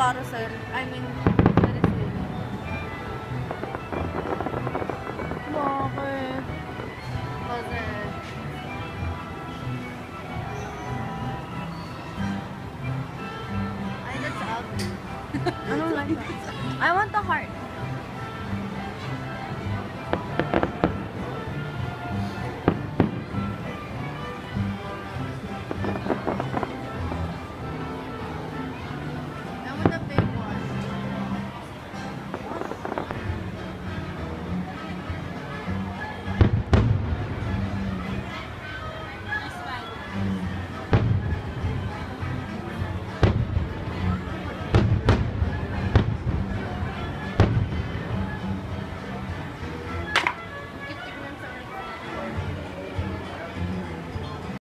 carousel. I mean, carousel. Bakit? Kasi, ay, that's ugly. I don't like that. I want the heart.